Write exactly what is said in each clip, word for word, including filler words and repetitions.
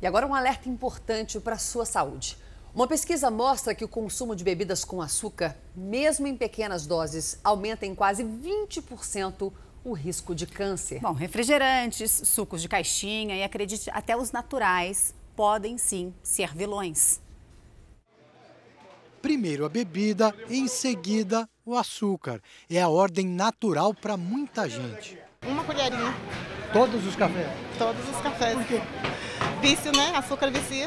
E agora um alerta importante para a sua saúde. Uma pesquisa mostra que o consumo de bebidas com açúcar, mesmo em pequenas doses, aumenta em quase vinte por cento o risco de câncer. Bom, refrigerantes, sucos de caixinha e, acredite, até os naturais podem sim ser vilões. Primeiro a bebida, em seguida o açúcar. É a ordem natural para muita gente. Uma colherinha. Todos os cafés? Todos os cafés. Por quê? Vício, né? Açúcar vicia.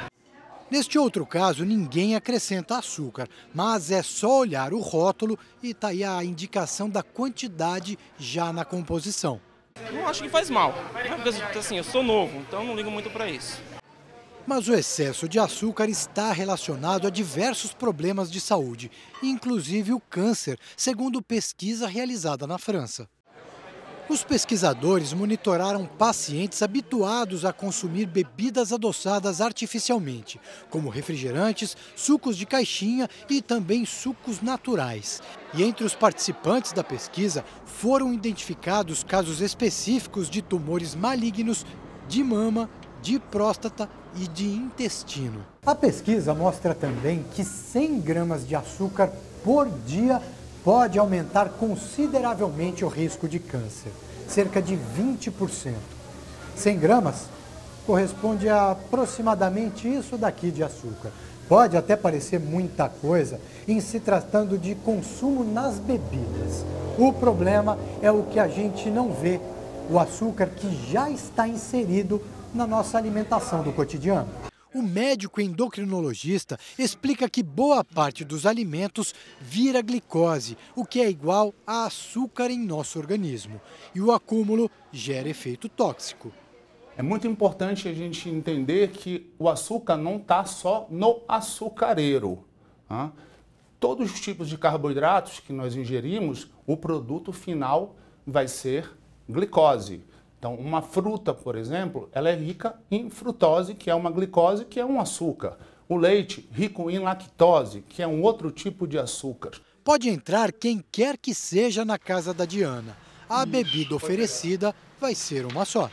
Neste outro caso, ninguém acrescenta açúcar, mas é só olhar o rótulo e está aí a indicação da quantidade já na composição. Não acho que faz mal, porque assim, eu sou novo, então não ligo muito para isso. Mas o excesso de açúcar está relacionado a diversos problemas de saúde, inclusive o câncer, segundo pesquisa realizada na França. Os pesquisadores monitoraram pacientes habituados a consumir bebidas adoçadas artificialmente, como refrigerantes, sucos de caixinha e também sucos naturais. E entre os participantes da pesquisa foram identificados casos específicos de tumores malignos de mama, de próstata e de intestino. A pesquisa mostra também que cem gramas de açúcar por dia pode aumentar consideravelmente o risco de câncer, cerca de vinte por cento. cem gramas corresponde a aproximadamente isso daqui de açúcar. Pode até parecer muita coisa em se tratando de consumo nas bebidas. O problema é o que a gente não vê, o açúcar que já está inserido na nossa alimentação do cotidiano. O médico endocrinologista explica que boa parte dos alimentos vira glicose, o que é igual a açúcar em nosso organismo. E o acúmulo gera efeito tóxico. É muito importante a gente entender que o açúcar não está só no açucareiro. Tá? Todos os tipos de carboidratos que nós ingerimos, o produto final vai ser glicose. Então, uma fruta, por exemplo, ela é rica em frutose, que é uma glicose, que é um açúcar. O leite, rico em lactose, que é um outro tipo de açúcar. Pode entrar quem quer que seja na casa da Diana. A bebida oferecida vai ser uma só.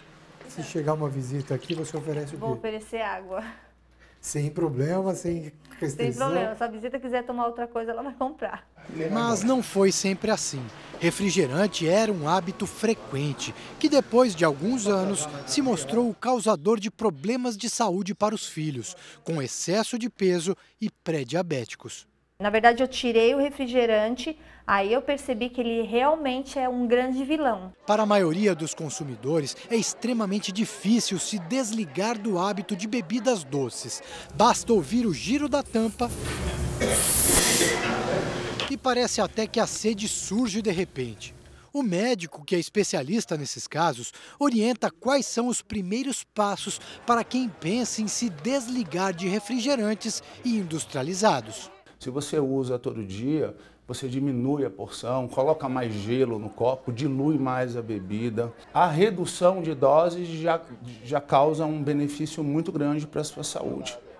Se chegar uma visita aqui, você oferece o quê? Vou oferecer água. Sem problema, sem restrição? Sem problema. Se a visita quiser tomar outra coisa, ela vai comprar. Mas não foi sempre assim. Refrigerante era um hábito frequente, que depois de alguns anos se mostrou o causador de problemas de saúde para os filhos, com excesso de peso e pré-diabéticos. Na verdade, eu tirei o refrigerante, aí eu percebi que ele realmente é um grande vilão. Para a maioria dos consumidores, é extremamente difícil se desligar do hábito de bebidas doces. Basta ouvir o giro da tampa e parece até que a sede surge de repente. O médico, que é especialista nesses casos, orienta quais são os primeiros passos para quem pensa em se desligar de refrigerantes e industrializados. Se você usa todo dia, você diminui a porção, coloca mais gelo no copo, dilui mais a bebida. A redução de doses já, já causa um benefício muito grande para a sua saúde.